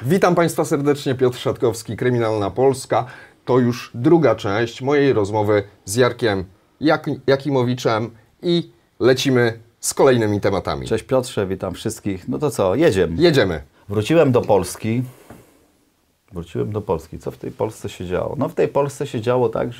Witam Państwa serdecznie, Piotr Szatkowski, Kryminalna Polska. To już druga część mojej rozmowy z Jarkiem Jakimowiczem i lecimy z kolejnymi tematami. Cześć Piotrze, witam wszystkich. No to co, jedziemy. Jedziemy. Wróciłem do Polski. Co w tej Polsce się działo? No w tej Polsce się działo tak,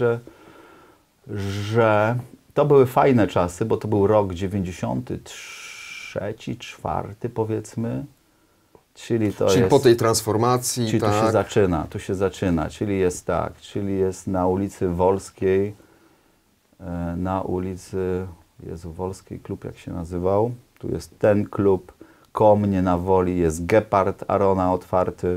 że to były fajne czasy, bo to był rok 93, 4 powiedzmy. Czyli po tej transformacji, czyli tak? Tu się zaczyna, czyli jest tak, czyli jest na ulicy Wolskiej, na ulicy, Wolskiej, klub jak się nazywał, tu jest ten klub, koło mnie na Woli jest Gepard Arona otwarty.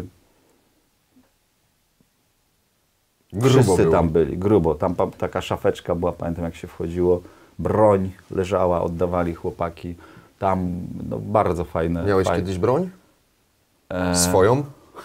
Wszyscy tam byli, grubo, tam taka szafeczka była, pamiętam jak się wchodziło, broń leżała, oddawali chłopaki, tam no, bardzo fajne. Miałeś kiedyś broń? Swoją?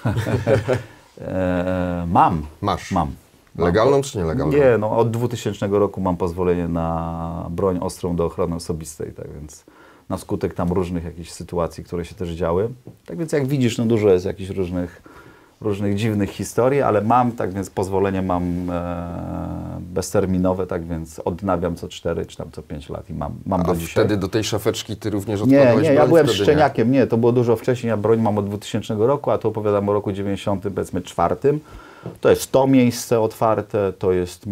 Mam. Masz? Mam. Legalną czy nielegalną? Nie, no od 2000 roku mam pozwolenie na broń ostrą do ochrony osobistej, tak więc na skutek tam różnych jakichś sytuacji, które się też działy. Tak więc jak widzisz, no dużo jest jakichś różnych dziwnych historii, ale mam, tak więc pozwolenie mam bezterminowe, tak więc odnawiam co 4 czy tam co 5 lat i mam do dzisiaj. Wtedy do tej szafeczki ty również odkładałeś broń? Nie, ja byłem szczeniakiem, nie, to było dużo wcześniej, ja broń mam od 2000 roku, a tu opowiadam o roku 90, powiedzmy 4. To jest to miejsce otwarte, to jest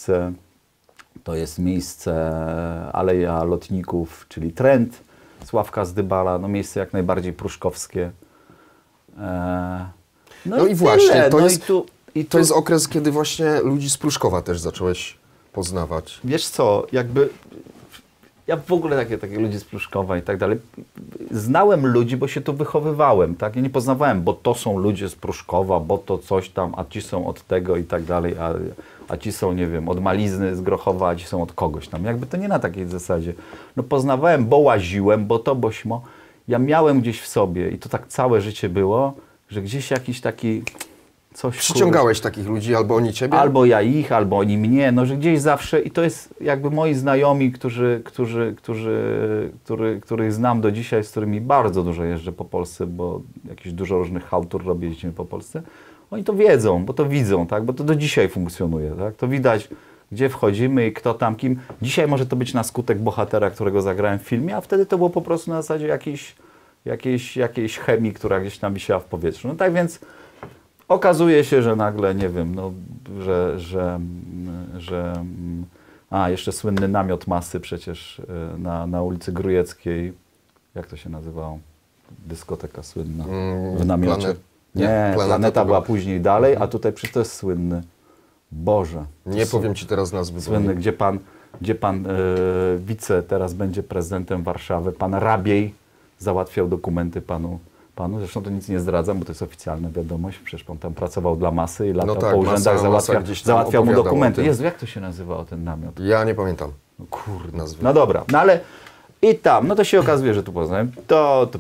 miejsce Aleja Lotników, czyli Trend, Sławka Zdybala, no miejsce jak najbardziej pruszkowskie. No i właśnie, to to jest okres, kiedy właśnie ludzi z Pruszkowa też zacząłeś poznawać. Wiesz co, jakby ja w ogóle takie ludzi z Pruszkowa i tak dalej, znałem ludzi, bo się tu wychowywałem, tak? Ja nie poznawałem, bo to są ludzie z Pruszkowa, bo to coś tam, a ci są od tego i tak dalej, a ci są, nie wiem, od Malizny z Grochowa, a ci są od kogoś tam. Jakby to nie na takiej zasadzie. No poznawałem, bo łaziłem, bo to, bo śmo. Ja miałem gdzieś w sobie i to tak całe życie było, że gdzieś jakiś taki coś... Przyciągałeś takich ludzi, albo oni ciebie? Albo ja ich, albo oni mnie, no że gdzieś zawsze, i to jest jakby moi znajomi, których znam do dzisiaj, z którymi bardzo dużo jeżdżę po Polsce, bo jakieś dużo różnych chałtur robię, jeździmy po Polsce, oni to wiedzą, bo to widzą, tak, bo to do dzisiaj funkcjonuje, tak, to widać, gdzie wchodzimy i kto tam kim. Dzisiaj może to być na skutek bohatera, którego zagrałem w filmie, a wtedy to było po prostu na zasadzie jakiejś chemii, która gdzieś tam wisiała w powietrzu. No tak więc okazuje się, że nagle, nie wiem, no, jeszcze słynny namiot masy przecież na ulicy Grujeckiej. Jak to się nazywało? Dyskoteka słynna w namiocie. Planeta była później dalej, a tutaj przecież to jest słynny. Boże. Nie powiem ci teraz nazwy. Słynny, gdzie pan wice teraz będzie prezydentem Warszawy, pan Rabiej załatwiał dokumenty panu. Zresztą to nic nie zdradzam, bo to jest oficjalna wiadomość. Przecież pan tam pracował dla masy i latał po urzędach, załatwiał mu dokumenty. Jezu, jak to się nazywało ten namiot? Ja nie pamiętam. No kurde. Nazwy. No dobra, no ale i tam, no to się okazuje, że tu poznaję tu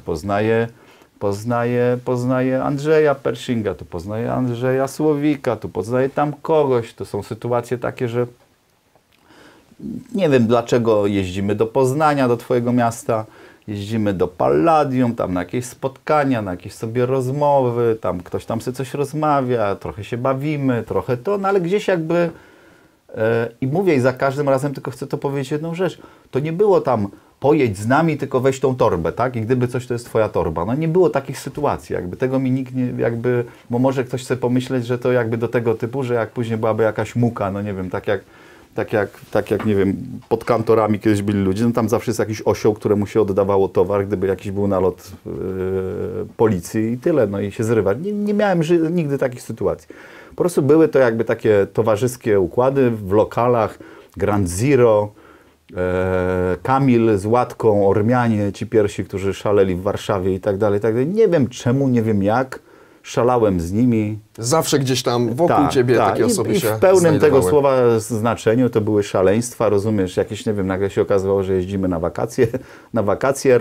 poznaję Andrzeja Pershinga, tu poznaję Andrzeja Słowika, tu poznaję tam kogoś. To są sytuacje takie, że nie wiem dlaczego jeździmy do Poznania, do twojego miasta. Jeździmy do Palladium, tam na jakieś spotkania, na jakieś sobie rozmowy, tam ktoś tam sobie coś rozmawia, trochę się bawimy, trochę to, no ale gdzieś jakby i mówię i za każdym razem tylko chcę to powiedzieć jedną rzecz, to nie było tam pojedź z nami, tylko weź tą torbę, tak? I gdyby coś, to jest twoja torba. No nie było takich sytuacji, jakby tego mi nikt nie, jakby, bo może ktoś chce pomyśleć, że to jakby do tego typu, że jak później byłaby jakaś muka, no nie wiem, tak jak, nie wiem, pod kantorami kiedyś byli ludzie, no tam zawsze jest jakiś osioł, któremu się oddawało towar, gdyby jakiś był nalot policji i tyle, no i się zrywać. Nie miałem nigdy takich sytuacji. Po prostu były to jakby takie towarzyskie układy w lokalach, Grand Zero, Kamil z Łatką, Ormianie, ci pierwsi, którzy szaleli w Warszawie i tak dalej, tak dalej. Nie wiem czemu, nie wiem jak. Szalałem z nimi. Zawsze gdzieś tam wokół ciebie takie osoby się w pełnym znajdowały. tego słowa znaczeniu to były szaleństwa, rozumiesz? Jakieś, nie wiem, nagle się okazywało, że jeździmy na wakacje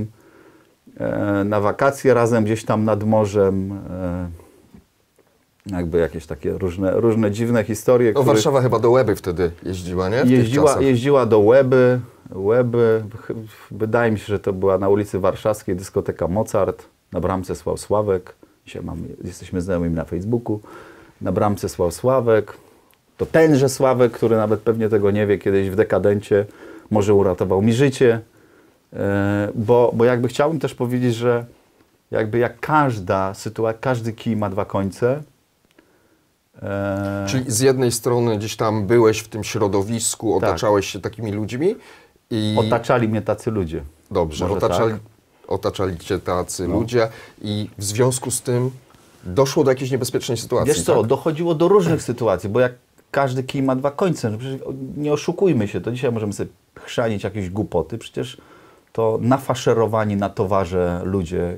razem gdzieś tam nad morzem. Jakby jakieś takie różne dziwne historie. No Warszawa chyba do Łeby wtedy jeździła, nie? Jeździła do Łeby. Wydaje mi się, że to była na ulicy Warszawskiej dyskoteka Mozart. Na bramce stał Sławek. Dzisiaj jesteśmy znajomymi na Facebooku. Na bramce stał Sławek. To tenże Sławek, który nawet pewnie tego nie wie, kiedyś w Dekadencie może uratował mi życie. Bo jakby chciałbym też powiedzieć, że jakby jak każda sytuacja, każdy kij ma dwa końce. Czyli z jednej strony gdzieś tam byłeś w tym środowisku, Tak. otaczałeś się takimi ludźmi i... Otaczali mnie tacy ludzie. Dobrze, Może tak? otaczali cię tacy ludzie i w związku z tym doszło do jakiejś niebezpiecznej sytuacji. Wiesz co, tak? dochodziło do różnych sytuacji, bo jak każdy kij ma dwa końce, no przecież nie oszukujmy się, to dzisiaj możemy sobie chrzanić jakieś głupoty, przecież to nafaszerowani na towarze ludzie,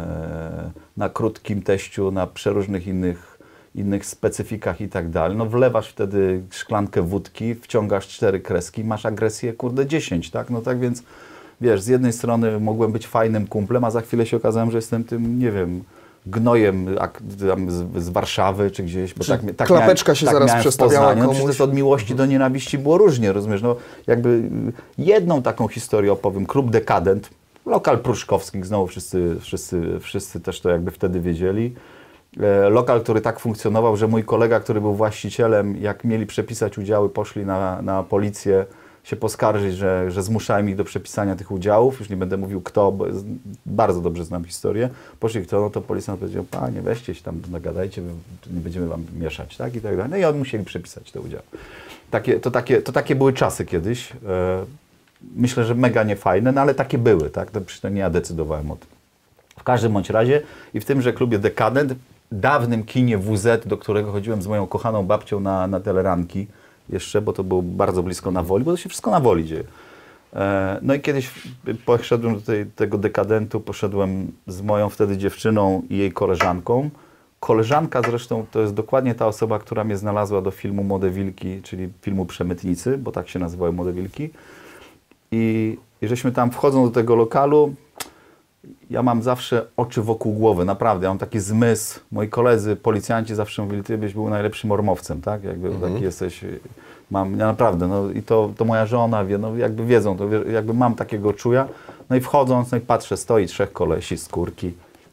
na krótkim teściu, na przeróżnych innych specyfikach i tak dalej. No wlewasz wtedy szklankę wódki, wciągasz 4 kreski, masz agresję, kurde, 10, tak? No tak więc, wiesz, z jednej strony mogłem być fajnym kumplem, a za chwilę się okazałem, że jestem tym, nie wiem, gnojem z Warszawy czy gdzieś. Bo tak klapeczka się zaraz miałem w przestawiała Poznaniu. No, komuś. przecież od miłości do nienawiści było różnie, rozumiesz? No, jakby jedną taką historię opowiem. Klub Dekadent, lokal pruszkowski, znowu wszyscy też to jakby wtedy wiedzieli. Lokal, który tak funkcjonował, że mój kolega, który był właścicielem, jak mieli przepisać udziały, poszli na policję się poskarżyć, że zmuszałem ich do przepisania tych udziałów. Już nie będę mówił kto, bo bardzo dobrze znam historię. Poszli kto, no to policjant powiedział, panie, weźcie się tam, nagadajcie, nie będziemy wam mieszać, tak? I tak dalej. No i oni musieli przepisać te udziały. To takie były czasy kiedyś. Myślę, że mega niefajne, no ale takie były, tak? To przecież nie ja decydowałem o tym. W każdym bądź razie i w tymże klubie Dekadent, dawnym kinie WZ, do którego chodziłem z moją kochaną babcią na teleranki jeszcze, bo to było bardzo blisko na Woli, bo to się wszystko na Woli dzieje. No i kiedyś poszedłem do tego Dekadentu, poszedłem z moją wtedy dziewczyną i jej koleżanką. Koleżanka zresztą to jest dokładnie ta osoba, która mnie znalazła do filmu Młode Wilki, czyli filmu Przemytnicy, bo tak się nazywały Młode Wilki. I żeśmy tam wchodząc do tego lokalu, ja mam zawsze oczy wokół głowy, naprawdę, ja mam taki zmysł. Moi koledzy, policjanci zawsze mówili, ty byś był najlepszym ormowcem, tak? Jakby taki jesteś, ja naprawdę, no i to moja żona wie, no jakby wiedzą, to jakby mam takiego czuja. No i wchodząc, no i patrzę, stoi 3 kolesi z kurki.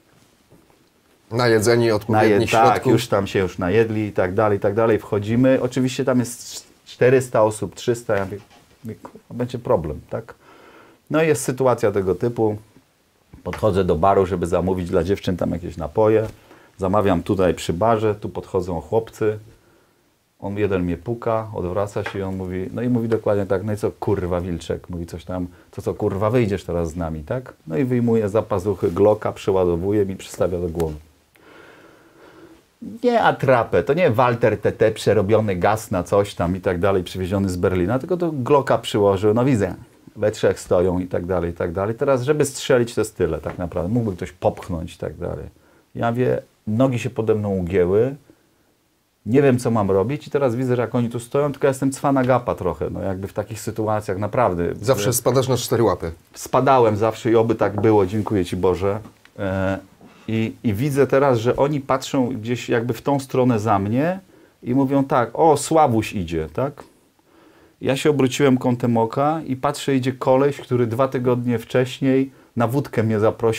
Najedzeni odpowiednich Tak, środków. już tam się najedli i tak dalej, wchodzimy. Oczywiście tam jest 400 osób, 300, ja mówię, kurwa, będzie problem, tak? No i jest sytuacja tego typu. Podchodzę do baru, żeby zamówić dla dziewczyn tam jakieś napoje. Zamawiam tutaj przy barze, tu podchodzą chłopcy. Jeden mnie puka, odwraca się i on mówi, no i mówi dokładnie tak, no i co kurwa Wilczek, mówi coś tam, to co kurwa wyjdziesz teraz z nami, tak? No i wyjmuje za pazuchy Glocka, przyładowuje mi, przystawia do głowy. Nie atrapę, to nie Walter TT przerobiony gaz na coś tam i tak dalej, przywieziony z Berlina, tylko to Glocka przyłożył, no widzę. We 3 stoją i tak dalej, i tak dalej. Teraz, żeby strzelić, to jest tyle tak naprawdę. Mógłby ktoś popchnąć i tak dalej. Ja wie, nogi się pode mną ugięły, nie wiem, co mam robić i teraz widzę, że jak oni tu stoją, tylko ja jestem cwana gapa trochę, no jakby w takich sytuacjach, naprawdę. Zawsze spadasz na 4 łapy. Spadałem zawsze i oby tak było, dziękuję Ci Boże. I widzę teraz, że oni patrzą gdzieś jakby w tą stronę za mnie i mówią tak, o, Sławuś idzie, tak? Ja się obróciłem kątem oka i patrzę, idzie koleś, który 2 tygodnie wcześniej na wódkę mnie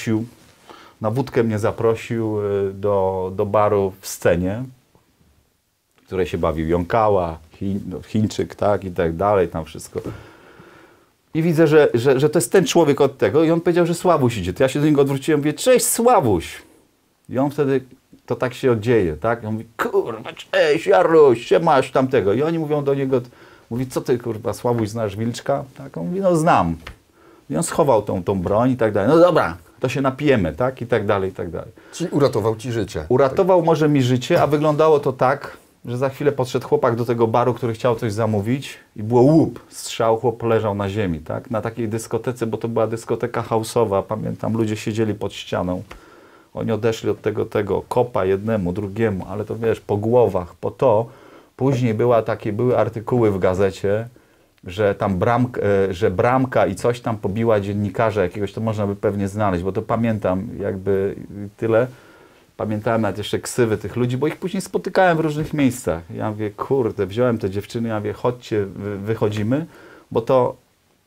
zaprosił do baru w Scenie, w której się bawił Jąkała, Chińczyk, tak, i tak dalej, tam wszystko. I widzę, że to jest ten człowiek od tego i on powiedział, że Sławuś idzie. To ja się do niego odwróciłem, mówię, cześć Sławuś! I on wtedy, to tak się dzieje, tak? I on mówi, kurwa, cześć Jaruś, siemasz tamtego. I oni mówią do niego, mówi, co ty, kurwa, Sławuś, znasz Wilczka? Tak, on mówi, no znam. I on schował tą broń i tak dalej. No dobra, to się napijemy, tak? I tak dalej, i tak dalej. Czyli uratował ci życie. Uratował może mi życie, a wyglądało to tak, że za chwilę podszedł chłopak do tego baru, który chciał coś zamówić i było łup, strzał, chłop leżał na ziemi, tak? Na takiej dyskotece, bo to była dyskoteka house'owa, pamiętam, ludzie siedzieli pod ścianą. Oni odeszli od tego kopa jednemu, drugiemu, ale to wiesz, po głowach, po to. Później były artykuły w gazecie, że tam bramka i coś tam pobiła dziennikarza jakiegoś, to można by pewnie znaleźć, bo to pamiętam jakby tyle. Pamiętałem nawet jeszcze ksywy tych ludzi, bo ich później spotykałem w różnych miejscach. Ja mówię, kurde, wziąłem te dziewczyny, ja mówię, chodźcie, wychodzimy, bo to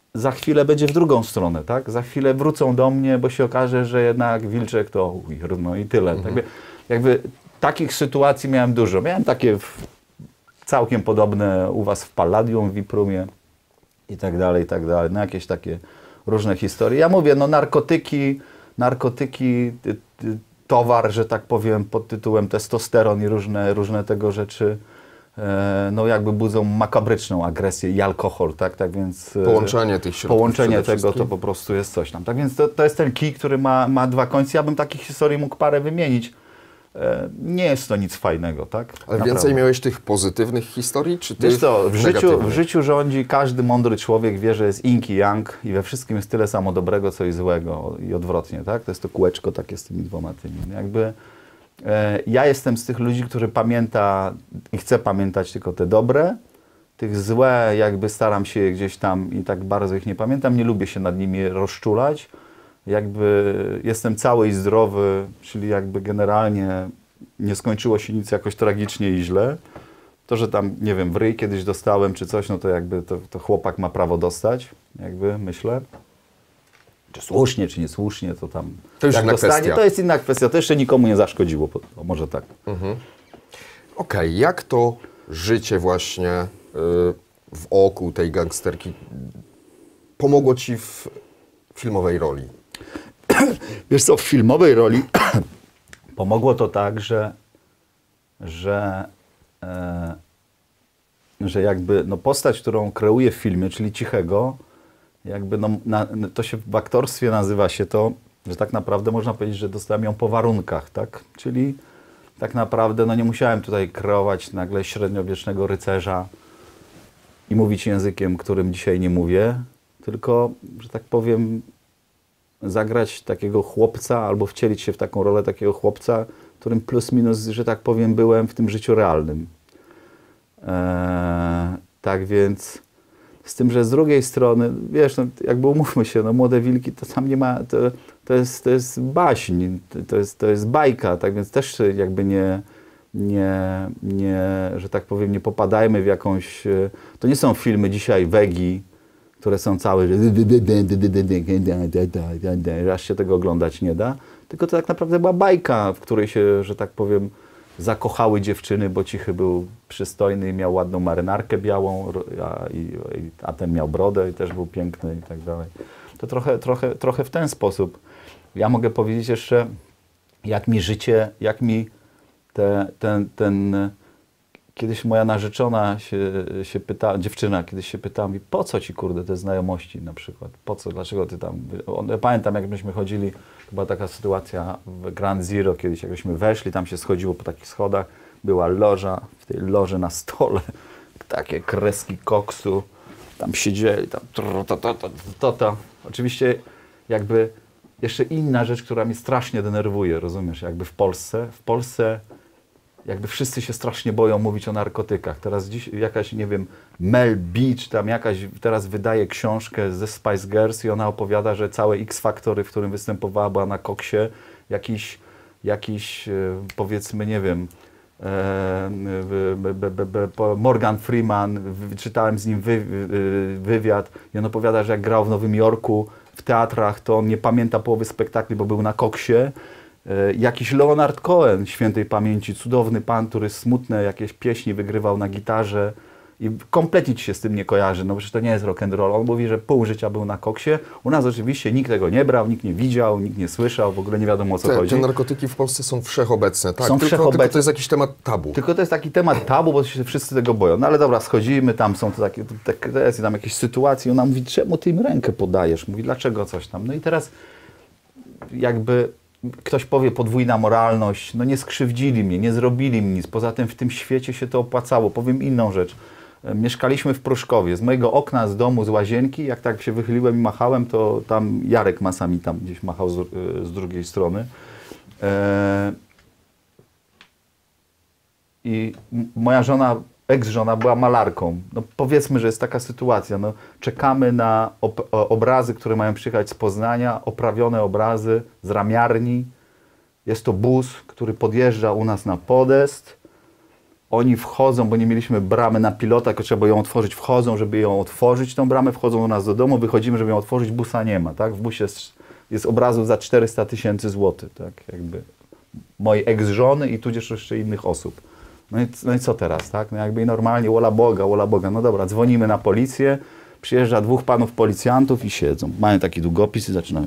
za chwilę będzie w drugą stronę, tak? Za chwilę wrócą do mnie, bo się okaże, że jednak Wilczek to no i tyle. Jakby takich sytuacji miałem dużo. Miałem takie całkiem podobne u was w Palladium, w Iprumie i tak dalej, no jakieś takie różne historie. Ja mówię, no narkotyki, towar, że tak powiem, pod tytułem testosteron i różne tego rzeczy, no jakby budzą makabryczną agresję i alkohol, tak więc połączenie tych środków. Połączenie tego to po prostu jest coś tam. Tak więc to jest ten kij, który ma dwa końce. Ja bym takich historii mógł parę wymienić. Nie jest to nic fajnego, tak? Ale więcej miałeś tych pozytywnych historii, czy tych Wiesz co, negatywnych? w życiu rządzi każdy mądry człowiek, wie, że jest yin i yang i we wszystkim jest tyle samo dobrego, co i złego i odwrotnie, tak? To jest to kółeczko takie z tymi dwoma tymi. Jakby ja jestem z tych ludzi, który pamięta i chce pamiętać tylko te dobre, tych złe jakby staram się gdzieś tam i tak bardzo ich nie pamiętam, nie lubię się nad nimi rozczulać. Jakby jestem cały i zdrowy, czyli jakby generalnie nie skończyło się nic jakoś tragicznie i źle. To, że tam, nie wiem, w ryj kiedyś dostałem czy coś, no to jakby to chłopak ma prawo dostać, jakby myślę. Czy słusznie, czy niesłusznie, to tam to już jak inna dostanie, kwestia. to jest inna kwestia. To jeszcze nikomu nie zaszkodziło, może tak. Okej, jak to życie właśnie wokół tej gangsterki pomogło ci w filmowej roli? Wiesz co, w filmowej roli pomogło to tak, że jakby no postać, którą kreuję w filmie, czyli Cichego, jakby no, to się w aktorstwie nazywa się to, że tak naprawdę można powiedzieć, że dostałem ją po warunkach, tak? Czyli tak naprawdę no nie musiałem tutaj kreować nagle średniowiecznego rycerza i mówić językiem, którym dzisiaj nie mówię, tylko, że tak powiem, zagrać takiego chłopca albo wcielić się w taką rolę takiego chłopca, którym plus minus, że tak powiem, byłem w tym życiu realnym. Tak więc z tym, że z drugiej strony, wiesz, no, jakby umówmy się, no, Młode Wilki to tam nie ma, to jest baśń, to jest bajka, tak więc też jakby nie, że tak powiem, nie popadajmy w jakąś, to nie są filmy dzisiaj Wegi, które są całe, że aż się tego oglądać nie da, tylko to tak naprawdę była bajka, w której się, że tak powiem, zakochały dziewczyny, bo Cichy był przystojny i miał ładną marynarkę białą, a ten miał brodę i też był piękny i tak dalej. To trochę w ten sposób. Ja mogę powiedzieć jeszcze, jak mi życie, jak mi kiedyś moja narzeczona się pyta, dziewczyna kiedyś się pytała mi, po co ci kurde te znajomości na przykład, po co, dlaczego ty tam, ja pamiętam jak myśmy chodzili, to była taka sytuacja w Grand Zero, kiedyś jakbyśmy weszli, tam się schodziło po takich schodach, była loża, w tej loży na stole, takie kreski koksu, tam siedzieli, tam Oczywiście jakby jeszcze inna rzecz, która mnie strasznie denerwuje, rozumiesz, jakby w Polsce jakby wszyscy się strasznie boją mówić o narkotykach. Teraz dziś jakaś, nie wiem, Mel Beach, tam jakaś teraz wydaje książkę ze Spice Girls i ona opowiada, że całe X-Factory, w którym występowała, była na koksie. Jakiś powiedzmy, nie wiem, Morgan Freeman, czytałem z nim wywiad i on opowiada, że jak grał w Nowym Jorku w teatrach, to on nie pamięta połowy spektakli, bo był na koksie. Jakiś Leonard Cohen, świętej pamięci, cudowny pan, który smutne jakieś pieśni wygrywał na gitarze i kompletnie ci się z tym nie kojarzy, no przecież to nie jest rock and roll. On mówi, że pół życia był na koksie. U nas oczywiście nikt tego nie brał, nikt nie widział, nikt nie słyszał, w ogóle nie wiadomo o co chodzi. Te narkotyki w Polsce są wszechobecne, tak? Są wszechobecne. Tylko to jest jakiś temat tabu. Tylko to jest taki temat tabu, bo się wszyscy tego boją. No ale dobra, schodzimy, tam są to takie jest tam jakieś sytuacje. Ona mówi, czemu ty im rękę podajesz? Mówi, dlaczego coś tam? No i teraz jakby ktoś powie podwójna moralność, no nie skrzywdzili mnie, nie zrobili mi nic. Poza tym w tym świecie się to opłacało. Powiem inną rzecz. Mieszkaliśmy w Pruszkowie. Z mojego okna, z domu, z łazienki, jak tak się wychyliłem i machałem, to tam Jarek Masami tam gdzieś machał z drugiej strony. I moja żona, ex-żona była malarką. No powiedzmy, że jest taka sytuacja. No, czekamy na obrazy, które mają przyjechać z Poznania, oprawione obrazy z ramiarni. Jest to bus, który podjeżdża u nas na podest. oni wchodzą, bo nie mieliśmy bramy na pilota, tylko trzeba ją otworzyć, wchodzą, żeby ją otworzyć, tą bramę, wchodzą do nas do domu, wychodzimy, żeby ją otworzyć, busa nie ma, tak? W busie jest obrazów za 400 000 złotych, tak? Jakby mojej ex-żony i tudzież jeszcze innych osób. No i co teraz, tak? No jakby normalnie, wola Boga, no dobra, dzwonimy na policję, przyjeżdża 2 panów policjantów i siedzą. Mają taki długopis i zaczynają...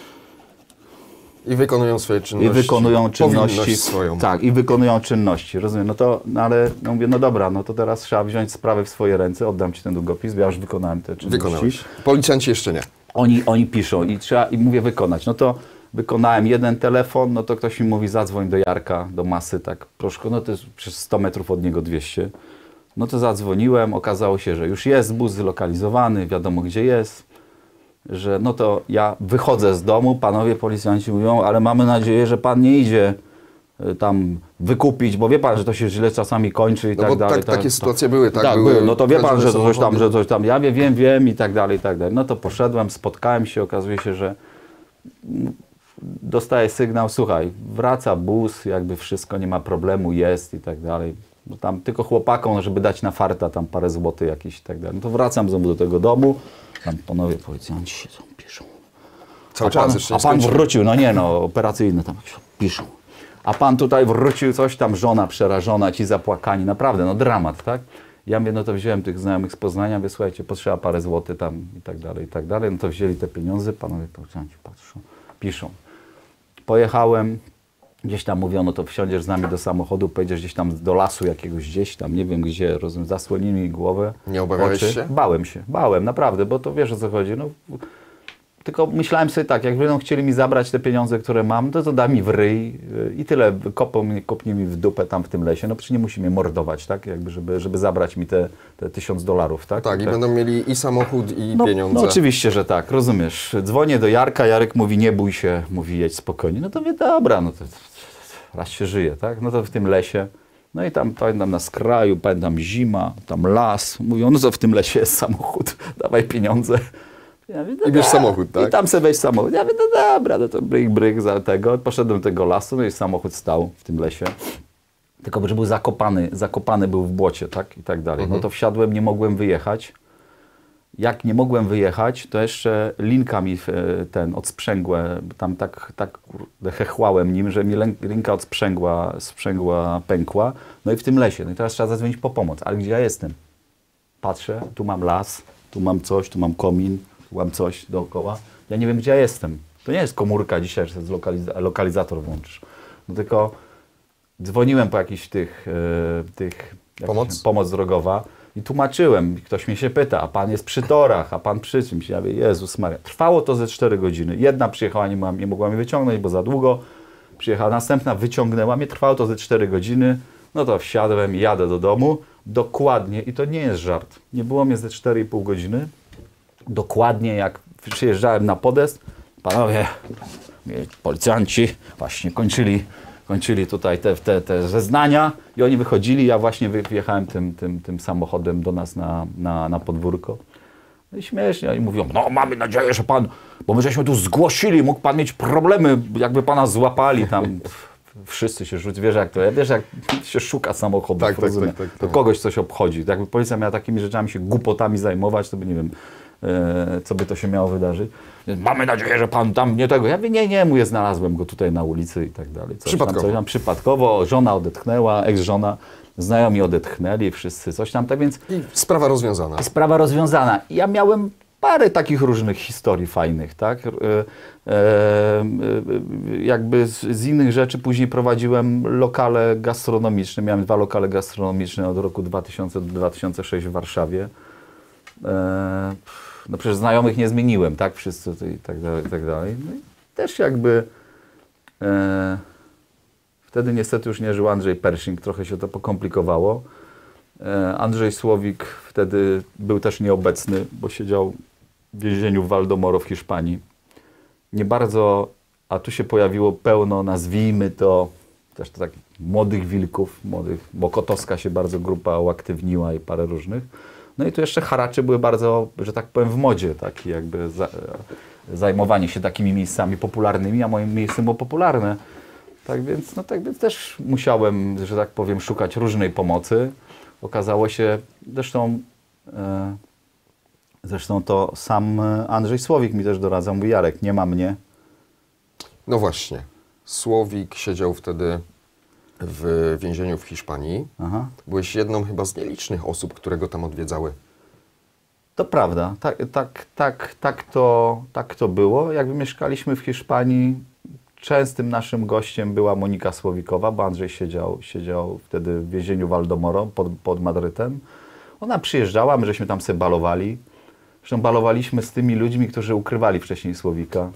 I wykonują swoje czynności. I wykonują czynności. Powinność swoją. Tak, i wykonują czynności, rozumiem. No to, no ale no mówię, no dobra, no to teraz trzeba wziąć sprawę w swoje ręce, oddam ci ten długopis, bo ja już wykonałem te czynności. Wykonałeś. Policjanci jeszcze nie. Oni piszą i trzeba, i mówię wykonać. No to wykonałem jeden telefon, no to ktoś mi mówi zadzwoń do Jarka, do Masy, tak, proszę, no to jest przez 100 metrów od niego 200. No to zadzwoniłem, okazało się, że już jest bus zlokalizowany, wiadomo gdzie jest. Że no to ja wychodzę z domu, panowie policjanci mówią, ale mamy nadzieję, że pan nie idzie tam wykupić, bo wie pan, że to się źle czasami kończy i No tak bo dalej. takie sytuacje były, tak? Tak, były. no to wie pan, że samochody. coś tam, ja wiem i tak dalej, i tak dalej. No to poszedłem, spotkałem się, okazuje się, że dostaję sygnał, słuchaj, wraca bus, jakby wszystko, nie ma problemu, jest i tak dalej. No tam tylko chłopakom, żeby dać na farta tam parę złotych jakieś i tak dalej. No to wracam znowu do tego domu, tam panowie policjanci siedzą, piszą. Cały czas jeszcze nie a pan skończyłem. wrócił, no nie no, operacyjny tam piszą. A pan tutaj wrócił, coś tam, żona przerażona, ci zapłakani, naprawdę, no dramat, tak? Ja mówię, no to wziąłem tych znajomych z Poznania, mówię, słuchajcie, potrzeba parę złotych tam i tak dalej, i tak dalej. No to wzięli te pieniądze, panowie policjanci patrzą, piszą. Pojechałem, gdzieś tam mówiono, to wsiądziesz z nami do samochodu, pojedziesz gdzieś tam do lasu jakiegoś gdzieś tam, nie wiem gdzie, rozumiem, zasłonili mi głowę. Nie obawiałeś oczy. się? Bałem, naprawdę, bo to wiesz o co chodzi. No, tylko myślałem sobie tak, jak będą chcieli mi zabrać te pieniądze, które mam, to da mi w ryj i tyle, kopnie mi w dupę tam w tym lesie. No przecież nie musi mnie mordować, tak? Jakby, żeby zabrać mi te $1000, tak? Tak, i będą mieli i samochód, i pieniądze. No oczywiście, że tak, rozumiesz. Dzwonię do Jarka, Jarek mówi, nie bój się, mówi, jedź spokojnie. No to mówię, dobra, no to raz się żyje, tak? No to w tym lesie. No i tam, pamiętam, na skraju, pamiętam zima, tam las. Mówią, no to w tym lesie jest samochód, dawaj pieniądze. Ja mówię, no I bierz samochód, tak? I tam sobie weź samochód. Ja mówię, no dobra, no to bryk za tego. Poszedłem do tego lasu, no i samochód stał w tym lesie. Tylko, że był zakopany był w błocie, tak? I tak dalej. No to wsiadłem, nie mogłem wyjechać. Jak nie mogłem wyjechać, to jeszcze linka mi od sprzęgła, tam tak hechłałem nim, że mi linka od sprzęgła pękła. No i w tym lesie. No i teraz trzeba zadzwonić po pomoc. Ale gdzie ja jestem? Patrzę, tu mam las, tu mam coś, tu mam komin, tu mam coś dookoła. Ja nie wiem, gdzie ja jestem. To nie jest komórka dzisiaj, że sobie lokalizator włączysz. No tylko dzwoniłem po jakichś pomoc drogowa i tłumaczyłem. Ktoś mnie się pyta, a pan jest przy torach, a pan przy czymś. Ja mówię, Jezus Maria. Trwało to ze 4 godziny. Jedna przyjechała, nie mogła mnie wyciągnąć, bo za długo. Przyjechała następna, wyciągnęła mnie. Trwało to ze 4 godziny. No to wsiadłem i jadę do domu. Dokładnie, i to nie jest żart, nie było mnie ze 4,5 godziny. Dokładnie jak przyjeżdżałem na podest, panowie, policjanci właśnie kończyli tutaj te zeznania i oni wychodzili, ja właśnie wyjechałem tym samochodem do nas na podwórko. No i śmiesznie, oni mówią, no mamy nadzieję, że pan, bo my żeśmy tu zgłosili, mógł pan mieć problemy, jakby pana złapali tam. Wszyscy się rzuci, wiesz jak się szuka samochodów, tak, rozumiem. tak. To kogoś coś obchodzi. Jakby policja miała takimi rzeczami się głupotami zajmować, to by nie wiem, co by to się miało wydarzyć. Mamy nadzieję, że pan tam nie tego. Ja mówię, nie, mówię, znalazłem go tutaj na ulicy i tak dalej. Przypadkowo. Przypadkowo, żona odetchnęła, ex-żona, znajomi odetchnęli, wszyscy coś tam, tak więc... I sprawa rozwiązana. Sprawa rozwiązana. Ja miałem parę takich różnych historii fajnych, tak? Jakby z innych rzeczy później prowadziłem lokale gastronomiczne. Miałem 2 lokale gastronomiczne od roku 2000 do 2006 w Warszawie. No przecież znajomych nie zmieniłem, tak? Wszyscy i tak dalej, i tak dalej. No i też jakby wtedy niestety już nie żył Andrzej Pershing, trochę się to pokomplikowało. Andrzej Słowik wtedy był też nieobecny, bo siedział w więzieniu w Valdemoro w Hiszpanii. Nie bardzo, a tu się pojawiło pełno, nazwijmy to, też to tak młodych wilków, Mokotowska się bardzo grupa uaktywniła i parę różnych. No i tu jeszcze haracze były bardzo, że tak powiem, w modzie, taki jakby zajmowanie się takimi miejscami popularnymi, a moim miejscem było popularne. Tak więc też musiałem, że tak powiem, szukać różnej pomocy. Okazało się, zresztą to sam Andrzej Słowik mi też doradzał, mówi: Jarek, nie ma mnie. No właśnie. Słowik siedział wtedy w więzieniu w Hiszpanii. Aha. Byłeś jedną chyba z nielicznych osób, które go tam odwiedzały. To prawda, tak to było. Jakby mieszkaliśmy w Hiszpanii, częstym naszym gościem była Monika Słowikowa, bo Andrzej siedział wtedy w więzieniu Valdemoro pod Madrytem. Ona przyjeżdżała, my żeśmy tam sobie balowali. Zresztą balowaliśmy z tymi ludźmi, którzy ukrywali wcześniej Słowika.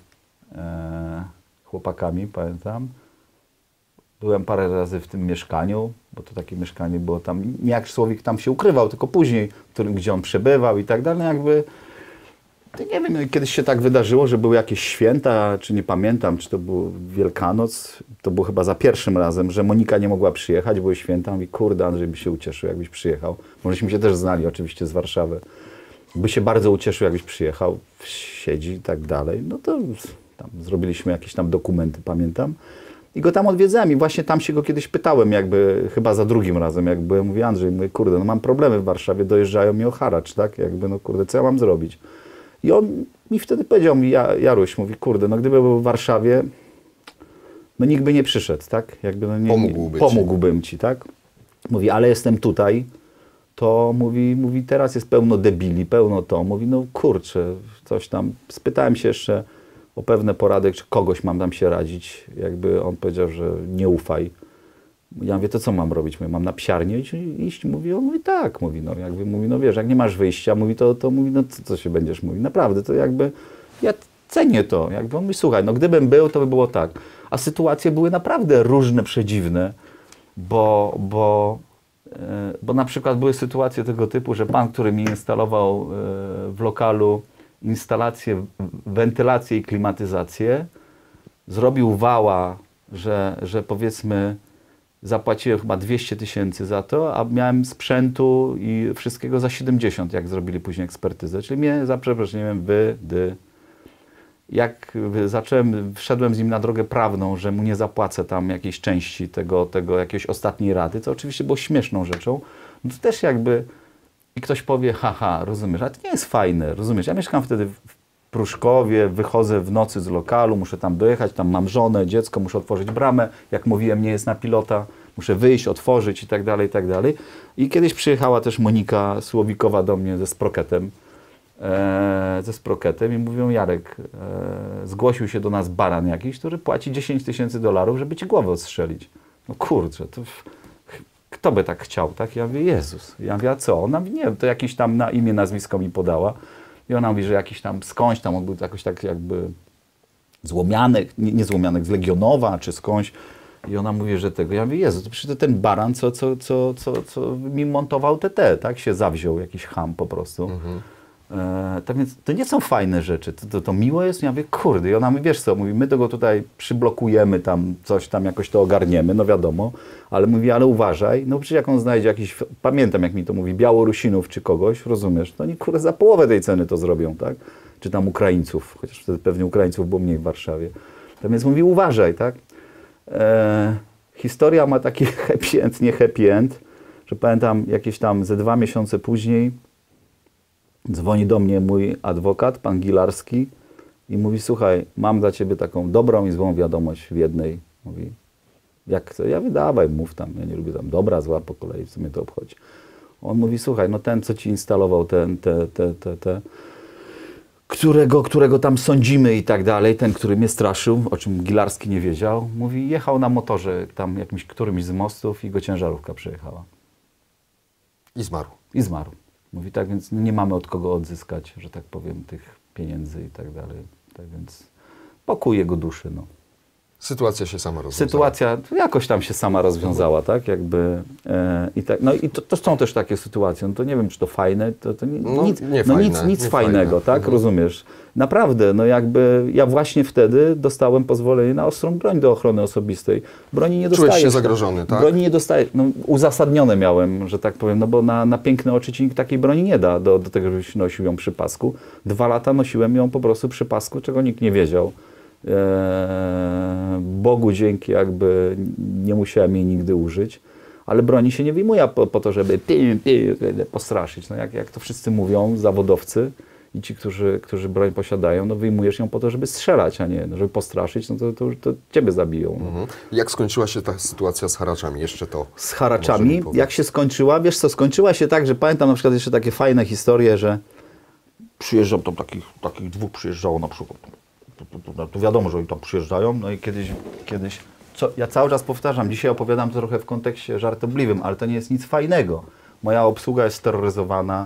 Chłopakami, pamiętam. Byłem parę razy w tym mieszkaniu, bo to takie mieszkanie było tam, nie jak Słowik tam się ukrywał, tylko później, gdzie on przebywał i tak dalej, jakby, nie wiem, kiedyś się tak wydarzyło, że były jakieś święta, czy nie pamiętam, czy to był Wielkanoc, to było chyba za pierwszym razem, że Monika nie mogła przyjechać, były święta, mówi: kurde, Andrzej by się ucieszył, jakbyś przyjechał. Możeśmy się też znali oczywiście z Warszawy. By się bardzo ucieszył, jakbyś przyjechał, siedzi i tak dalej. No to tam zrobiliśmy jakieś tam dokumenty, pamiętam. I go tam odwiedzałem i właśnie tam się go kiedyś pytałem, jakby chyba za drugim razem, jak byłem, mówię: Andrzej, mówię, kurde, no mam problemy w Warszawie, dojeżdżają mi o haracz, tak? Jakby, no kurde, co ja mam zrobić? I on mi wtedy powiedział, Jaruś, mówi: kurde, no gdyby był w Warszawie, no nikt by nie przyszedł, tak? Jakby, no pomógłbym ci, tak? Mówi: ale jestem tutaj, to mówi, teraz jest pełno debili, pełno to. Mówi: no kurczę, coś tam. Spytałem się jeszcze o pewne porady, czy kogoś mam tam się radzić. Jakby on powiedział, że nie ufaj. Ja mówię: to co mam robić? Mówię: mam na psiarnię iść? Mówi: on mówi: tak. Mówi: no jakby, mówi, no wiesz, jak nie masz wyjścia, mówi, to mówi, no co się będziesz mówić? Naprawdę, to jakby, ja cenię to. Jakby on mówi: słuchaj, no gdybym był, to by było tak. A sytuacje były naprawdę różne, przedziwne, bo na przykład były sytuacje tego typu, że pan, który mi instalował w lokalu instalację, wentylację i klimatyzację, zrobił wała, że powiedzmy zapłaciłem chyba 200 000 za to, a miałem sprzętu i wszystkiego za 70, jak zrobili później ekspertyzę. Czyli mnie za przeproszeniem jak wszedłem z nim na drogę prawną, że mu nie zapłacę tam jakiejś części tego jakiejś ostatniej raty, co oczywiście było śmieszną rzeczą, no to też jakby i ktoś powie: haha, rozumiesz, ale to nie jest fajne, rozumiesz, ja mieszkam wtedy w Pruszkowie, wychodzę w nocy z lokalu, muszę tam dojechać, tam mam żonę, dziecko, muszę otworzyć bramę, jak mówiłem, nie jest na pilota, muszę wyjść, otworzyć i tak dalej, i tak dalej. I kiedyś przyjechała też Monika Słowikowa do mnie ze Sprokietem i mówią: Jarek, zgłosił się do nas baran jakiś, który płaci $10 000, żeby ci głowę odstrzelić. No kurczę, to kto by tak chciał, tak? Ja mówię: Jezus. Ja mówię: a co? Ona mówi: nie, to jakiś tam na imię, nazwisko mi podała. I ona mówi, że jakiś tam skądś tam, on był jakoś tak jakby z Łomianek, nie z Łomianek, z Legionowa czy skądś. I ona mówi, że tego. Ja mówię: Jezu, to przecież ten baran, co mi montował TT, tak? Się zawziął, jakiś cham po prostu. Tak więc to nie są fajne rzeczy, to miło jest. Ja mówię: kurde. I ona mówi: wiesz co, mówi, my tego tutaj przyblokujemy, tam coś tam jakoś to ogarniemy, no wiadomo, ale mówi: ale uważaj, no przecież jak on znajdzie jakiś, pamiętam jak mi to mówi, Białorusinów czy kogoś, rozumiesz, to oni kurde za połowę tej ceny to zrobią, tak? Czy tam Ukraińców, chociaż wtedy pewnie Ukraińców było mniej w Warszawie. Tak więc mówi: uważaj, tak? Historia ma taki happy end, nie happy end, że pamiętam jakieś tam ze 2 miesiące później dzwoni do mnie mój adwokat, pan Gilarski, i mówi: słuchaj, mam dla ciebie taką dobrą i złą wiadomość w jednej. Mówi: jak chcę? Ja mówię: dawaj, mów tam, ja nie lubię tam dobra, zła po kolei, w sumie to obchodzi. On mówi: słuchaj, no ten, co ci instalował którego tam sądzimy i tak dalej, ten, który mnie straszył, o czym Gilarski nie wiedział, mówi: jechał na motorze tam którymś z mostów i go ciężarówka przejechała. I zmarł. Mówi: tak więc nie mamy od kogo odzyskać, że tak powiem, tych pieniędzy i tak dalej. Tak więc pokój jego duszy, no. Sytuacja się sama rozwiązała. Sytuacja jakoś tam się sama rozwiązała, tak? Jakby, no i to są też takie sytuacje. No to nie wiem, czy to fajne, nic fajnego, tak? Rozumiesz? Naprawdę, no jakby ja właśnie wtedy dostałem pozwolenie na ostrą broń do ochrony osobistej. Broni nie dostajesz. Czułeś się zagrożony, tak? Broni nie dostajesz. No, uzasadnione miałem, że tak powiem, no bo na piękne oczy ci nikt takiej broni nie da do tego, żebyś nosił ją przy pasku. 2 lata nosiłem ją po prostu przy pasku, czego nikt nie wiedział. Bogu dzięki jakby nie musiałem jej nigdy użyć, ale broni się nie wyjmuje po to, żeby postraszyć. No jak to wszyscy mówią, zawodowcy i ci, którzy broń posiadają, no wyjmujesz ją po to, żeby strzelać, a nie żeby postraszyć, no to ciebie zabiją. No. Mhm. Jak skończyła się ta sytuacja z haraczami? Jeszcze to. Z haraczami? Jak się skończyła? Wiesz co, skończyła się tak, że pamiętam na przykład jeszcze takie fajne historie, że przyjeżdżam tam takich dwóch przyjeżdżało na przykład. To wiadomo, że oni tam przyjeżdżają, no i kiedyś ja cały czas powtarzam, dzisiaj opowiadam to trochę w kontekście żartobliwym, ale to nie jest nic fajnego. Moja obsługa jest steroryzowana,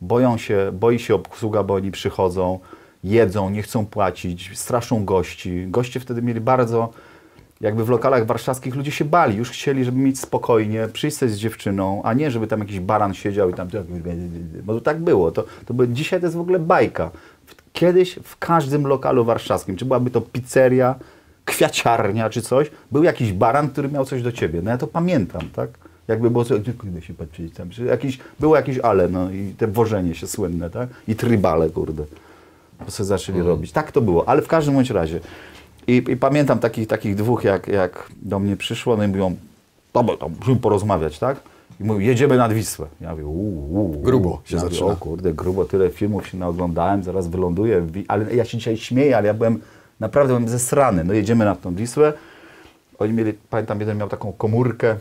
boi się obsługa, bo oni przychodzą, jedzą, nie chcą płacić, straszą gości. Goście wtedy mieli bardzo, jakby w lokalach warszawskich ludzie się bali, już chcieli, żeby mieć spokojnie, przyjść z dziewczyną, a nie, żeby tam jakiś baran siedział i tam, bo to tak było. Dzisiaj to jest w ogóle bajka. Kiedyś w każdym lokalu warszawskim, czy byłaby to pizzeria, kwiaciarnia czy coś, był jakiś baran, który miał coś do ciebie. No ja to pamiętam, tak? Jakby było coś, kurde się patrzeć tam, było jakieś ale, no i te wożenie się słynne, tak? I trybale, kurde. Bo sobie zaczęli robić. Tak to było, ale w każdym bądź razie. I pamiętam takich dwóch, jak do mnie przyszło, no i mówią, dobra, tam musimy porozmawiać, tak? I mówią, jedziemy nad Wisłę. Ja mówię, grubo się zaczyna. O kurde, grubo, tyle filmów się naoglądałem, zaraz wyląduję. Ale ja się dzisiaj śmieję, ale ja naprawdę byłem zesrany. No jedziemy nad tą Wisłę. Oni mieli, pamiętam, jeden miał taką komórkę,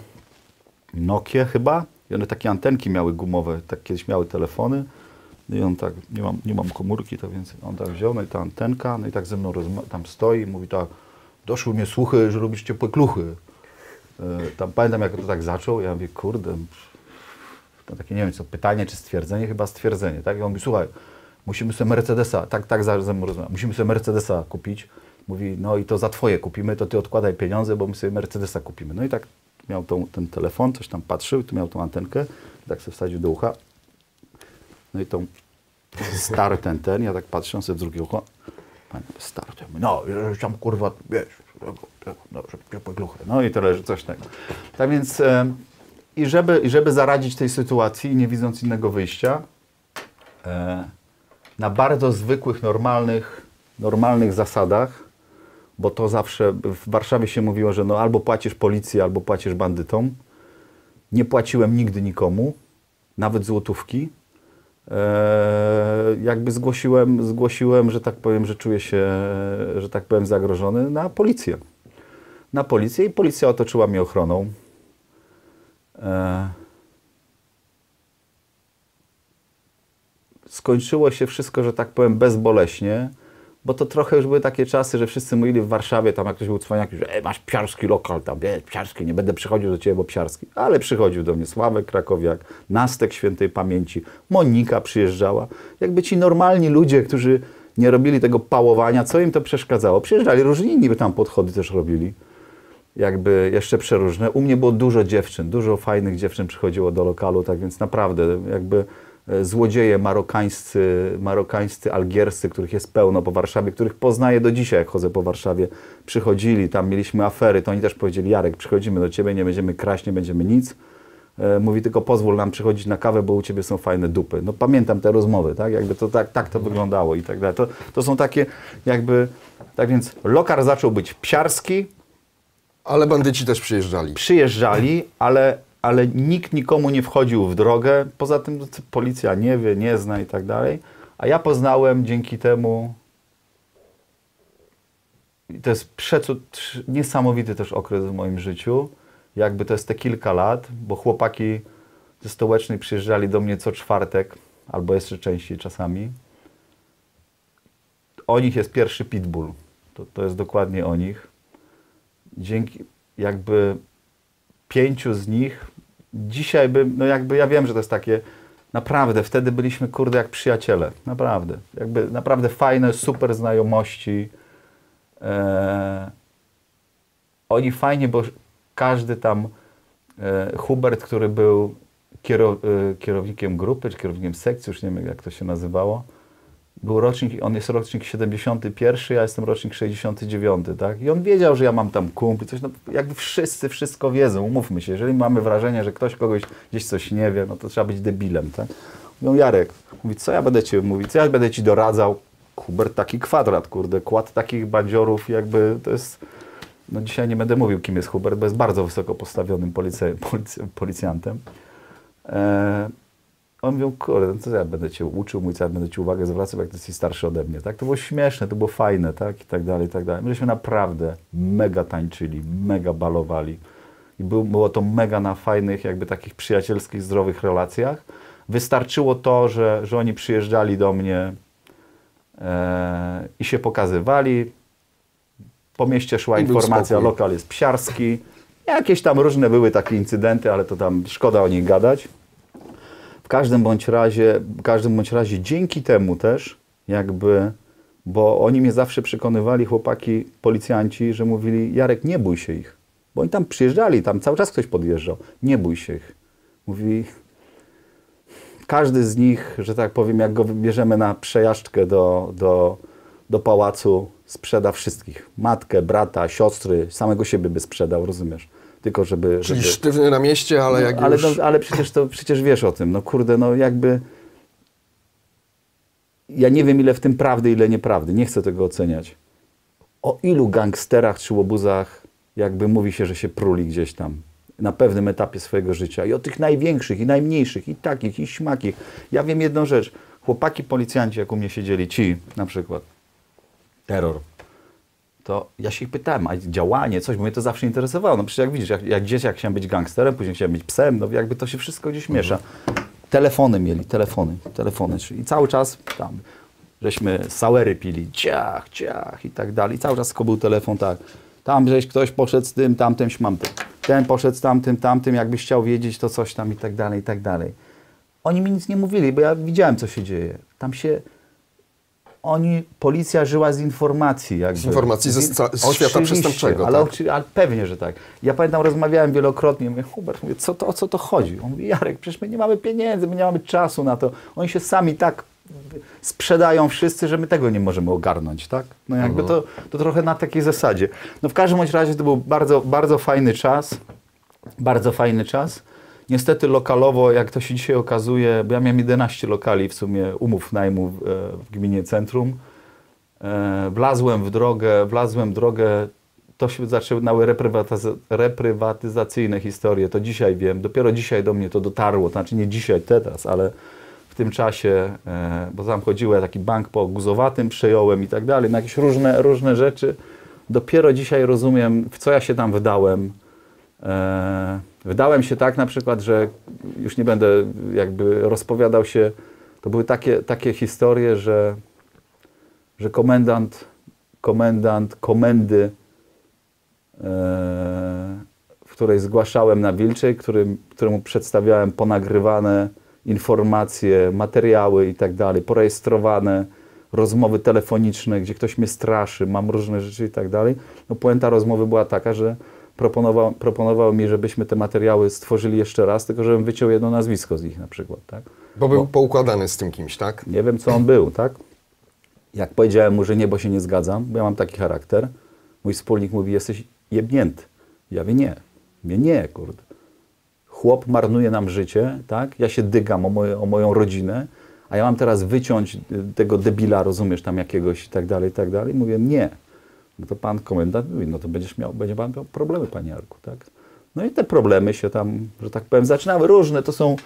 Nokia chyba, i one takie antenki miały gumowe, tak kiedyś miały telefony. No i on tak, nie mam komórki, to więc on tak wziął, no i ta antenka, no i tak ze mną tam stoi i mówi tak, doszły mnie słuchy, że robisz ciepłe kluchy. Tam pamiętam, jak to tak zaczął, ja mówię, kurde, to takie, nie wiem co, pytanie czy stwierdzenie, chyba stwierdzenie, tak? I on mówi, słuchaj, musimy sobie Mercedesa, tak ze mną rozmawia, musimy sobie Mercedesa kupić. Mówi, no i to za twoje kupimy, to ty odkładaj pieniądze, bo my sobie Mercedesa kupimy. No i tak miał ten telefon, coś tam patrzył, tu miał tą antenkę, tak sobie wsadził do ucha. No i tą stary ten, ja tak patrzę, on sobie w drugie ucho. Stary, no, tam kurwa, wiesz, ciepłe gluchy. No i tyle, że coś tego. Tak więc, i żeby zaradzić tej sytuacji, nie widząc innego wyjścia, na bardzo zwykłych, normalnych zasadach, bo to zawsze w Warszawie się mówiło, że no albo płacisz policji, albo płacisz bandytom. Nie płaciłem nigdy nikomu, nawet złotówki. Jakby zgłosiłem, że tak powiem, że czuję się, że tak powiem, zagrożony na policję. Na policję i policja otoczyła mnie ochroną. Skończyło się wszystko, że tak powiem, bezboleśnie, bo to trochę już były takie czasy, że wszyscy mówili w Warszawie, tam jak ktoś był cwaniaki, że masz psiarski lokal, tam psiarski, nie będę przychodził do ciebie, bo psiarski. Ale przychodził do mnie Sławek Krakowiak, Nastek świętej pamięci, Monika przyjeżdżała. Jakby ci normalni ludzie, którzy nie robili tego pałowania, co im to przeszkadzało? Przyjeżdżali, różni inni by tam podchody też robili. Jakby jeszcze przeróżne. U mnie było dużo dziewczyn, dużo fajnych dziewczyn przychodziło do lokalu, tak więc naprawdę jakby złodzieje marokańscy, algierscy, których jest pełno po Warszawie, których poznaję do dzisiaj, jak chodzę po Warszawie, przychodzili, tam mieliśmy afery, to oni też powiedzieli, Jarek, przychodzimy do ciebie, nie będziemy kraść, nie będziemy nic. Mówi, tylko pozwól nam przychodzić na kawę, bo u ciebie są fajne dupy. No pamiętam te rozmowy, tak? Jakby to tak to wyglądało i tak dalej. To są takie jakby, tak więc lokal zaczął być psiarski. Ale bandyci też przyjeżdżali. Przyjeżdżali, ale nikt nikomu nie wchodził w drogę. Poza tym policja nie wie, nie zna i tak dalej. A ja poznałem dzięki temu, i to jest niesamowity też okres w moim życiu, jakby to jest te kilka lat, bo chłopaki ze Stołecznej przyjeżdżali do mnie co czwartek, albo jeszcze częściej czasami. O nich jest pierwszy pitbull. To jest dokładnie o nich. Dzięki jakby 5 z nich dzisiaj no jakby ja wiem, że to jest takie naprawdę, wtedy byliśmy kurde jak przyjaciele, naprawdę, jakby naprawdę fajne, super znajomości. Oni fajnie, bo każdy tam Hubert, który był kierownikiem grupy, czy kierownikiem sekcji, już nie wiem jak to się nazywało, był rocznik, on jest rocznik 71, ja jestem rocznik 69, tak? I on wiedział, że ja mam tam kumpli, coś, no jakby wszyscy wszystko wiedzą, umówmy się, jeżeli mamy wrażenie, że ktoś kogoś gdzieś coś nie wie, no to trzeba być debilem, tak? Mówią, Jarek, mówi, co ja będę ci mówić, co ja będę ci doradzał, Hubert taki kwadrat, kurde, kład takich bandziorów, jakby to jest... No dzisiaj nie będę mówił, kim jest Hubert, bo jest bardzo wysoko postawionym policjantem. On mówił, kurde, no co ja będę cię uczył, mój co ja będę ci uwagę zwracał, jak ty jesteś starszy ode mnie, tak? To było śmieszne, to było fajne, tak? I tak dalej, i tak dalej. Myśmy naprawdę mega tańczyli, mega balowali. I było to mega na fajnych, jakby takich przyjacielskich, zdrowych relacjach. Wystarczyło to, że oni przyjeżdżali do mnie i się pokazywali. Po mieście szła informacja, lokal jest psiarski. Jakieś tam różne były takie incydenty, ale to tam szkoda o nich gadać. W każdym bądź razie dzięki temu też jakby, bo oni mnie zawsze przekonywali, chłopaki, policjanci, że mówili, Jarek, nie bój się ich. Bo oni tam przyjeżdżali, tam cały czas ktoś podjeżdżał. Nie bój się ich. Mówi, każdy z nich, że tak powiem, jak go bierzemy na przejażdżkę do pałacu, sprzeda wszystkich. Matkę, brata, siostry, samego siebie by sprzedał, rozumiesz? Tylko Czyli sztywny na mieście, ale jak ale, już... ale przecież wiesz o tym. No kurde, no jakby... Ja nie wiem, ile w tym prawdy, ile nieprawdy. Nie chcę tego oceniać. O ilu gangsterach czy łobuzach jakby mówi się, że się pruli gdzieś tam na pewnym etapie swojego życia. I o tych największych, i najmniejszych, i takich, i śmakich. Ja wiem jedną rzecz. Chłopaki policjanci, jak u mnie siedzieli, ci na przykład, terror, to ja się ich pytałem, a działanie, coś, bo mnie to zawsze interesowało. No przecież jak widzisz, jak dzieciak chciałem być gangsterem, później chciałem być psem, no jakby to się wszystko gdzieś miesza. Telefony mieli, telefony, czyli cały czas tam, żeśmy sauery pili, ciach i tak dalej. I cały czas tylko był telefon, tak. Tam żeś ktoś poszedł z tym, tamtym, śmamtym. Ten poszedł z tamtym, jakbyś chciał wiedzieć, to coś tam i tak dalej, i tak dalej. Oni mi nic nie mówili, bo ja widziałem, co się dzieje. Tam się... Policja żyła z informacji. Jakby. Z informacji z świata przestępczego. Ale, tak? ale pewnie, że tak. Ja pamiętam, rozmawiałem wielokrotnie, mówię, Hubert, mówię, o co to chodzi? On mówi, Jarek, przecież my nie mamy pieniędzy, my nie mamy czasu na to. Oni się sami tak sprzedają wszyscy, że my tego nie możemy ogarnąć, tak? No jakby to trochę na takiej zasadzie. No w każdym razie to był bardzo, bardzo fajny czas. Bardzo fajny czas. Niestety lokalowo, jak to się dzisiaj okazuje, bo ja miałem 11 lokali w sumie, umów najmu w gminie Centrum. Wlazłem w drogę, to się zaczynały reprywatyzacyjne historie, to dzisiaj wiem, dopiero dzisiaj do mnie to dotarło, to znaczy nie dzisiaj, teraz, ale w tym czasie, bo tam chodziło, ja taki bank po Guzowatym przejąłem i tak dalej, na jakieś różne rzeczy. Dopiero dzisiaj rozumiem, w co ja się tam wdałem. Wydałem się tak na przykład, że już nie będę jakby rozpowiadał się, to były takie historie, że komendant komendy, w której zgłaszałem na Wilczej, któremu przedstawiałem ponagrywane informacje, materiały i tak dalej, porejestrowane rozmowy telefoniczne, gdzie ktoś mnie straszy, mam różne rzeczy i tak dalej. No puenta rozmowy była taka, że proponował mi, żebyśmy te materiały stworzyli jeszcze raz, tylko żebym wyciął jedno nazwisko z nich na przykład, tak? Bo był poukładany z tym kimś, tak? Nie wiem, co on był, tak? Jak powiedziałem mu, że nie, bo się nie zgadzam, bo ja mam taki charakter, mój wspólnik mówi, jesteś jebnięty. Ja mówię, nie, kurde. Chłop marnuje nam życie, tak? Ja się dygam o moją rodzinę, a ja mam teraz wyciąć tego debila, rozumiesz, tam jakiegoś i tak dalej, i tak dalej. Mówię, nie. No to pan komendant mówi, no to będzie pan miał problemy, panie Jarku, tak? No i te problemy się tam, że tak powiem, zaczynały różne, to są...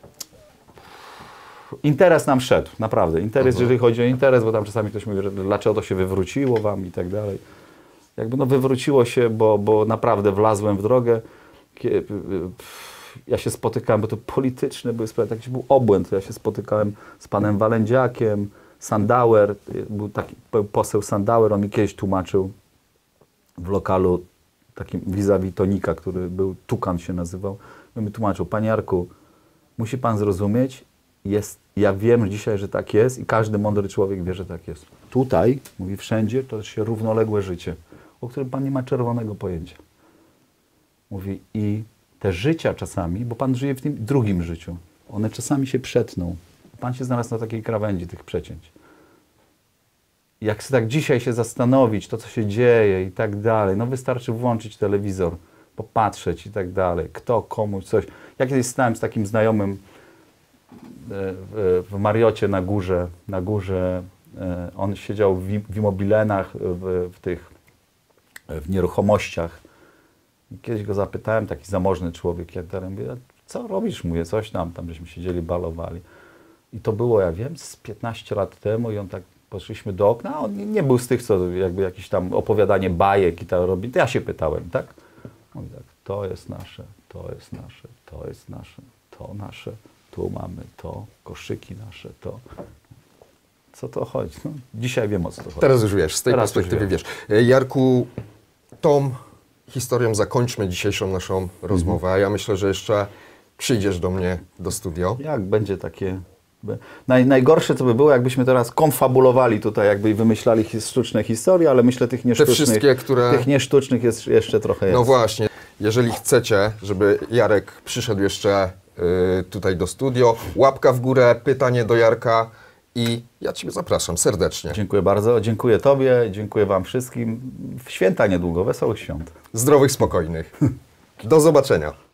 Interes nam szedł, naprawdę. Interes, jeżeli chodzi o interes, bo tam czasami ktoś mówi, że dlaczego to się wywróciło wam i tak dalej. Jakby no wywróciło się, bo naprawdę wlazłem w drogę. Ja się spotykałem, bo to polityczne były sprawy, jakiś był obłęd. Ja się spotykałem z panem Walędziakiem, Sandauer, był taki poseł Sandauer, on mi kiedyś tłumaczył w lokalu takim vis-a-vis Tonika, który był, Tukan się nazywał, on mi tłumaczył, panie Jarku, musi pan zrozumieć, ja wiem dzisiaj, że tak jest i każdy mądry człowiek wie, że tak jest. Tutaj, mówi, wszędzie to się równoległe życie, o którym pan nie ma czerwonego pojęcia. Mówi, i te życia czasami, bo pan żyje w tym drugim życiu, one czasami się przetną. Pan się znalazł na takiej krawędzi tych przecięć. Jak tak dzisiaj się zastanowić, to co się dzieje i tak dalej, no wystarczy włączyć telewizor, popatrzeć i tak dalej, kto, komuś, coś. Ja kiedyś stałem z takim znajomym w Mariocie na górze On siedział w immobilenach, w nieruchomościach. I kiedyś go zapytałem, taki zamożny człowiek, jak dalej, mówię, co robisz? Mówię, coś tam żeśmy siedzieli, balowali. I to było, ja wiem, z 15 lat temu i on tak, poszliśmy do okna, a on nie był z tych, co jakby jakieś tam opowiadanie bajek i tak robi. To ja się pytałem, tak? Mówi tak, to jest nasze, to jest nasze, to jest nasze, to nasze, tu mamy to, koszyki nasze, to. Co to chodzi? No, dzisiaj wiem, o co to chodzi. Teraz już wiesz, z tej Teraz już perspektywy wiem. wiesz. Jarku, tą historią zakończmy dzisiejszą naszą rozmowę, a ja myślę, że jeszcze przyjdziesz do mnie do studio. Jak będzie takie... Najgorsze to by było, jakbyśmy teraz konfabulowali tutaj, jakby wymyślali sztuczne historie, ale myślę, tych niesztucznych, wszystkie, które... tych niesztucznych jest jeszcze trochę jest. No właśnie, jeżeli chcecie, żeby Jarek przyszedł jeszcze tutaj do studio, łapka w górę, pytanie do Jarka i ja Ciebie zapraszam serdecznie. Dziękuję bardzo, dziękuję Tobie, dziękuję Wam wszystkim. W święta niedługo, wesołych świąt. Zdrowych, spokojnych. Do zobaczenia.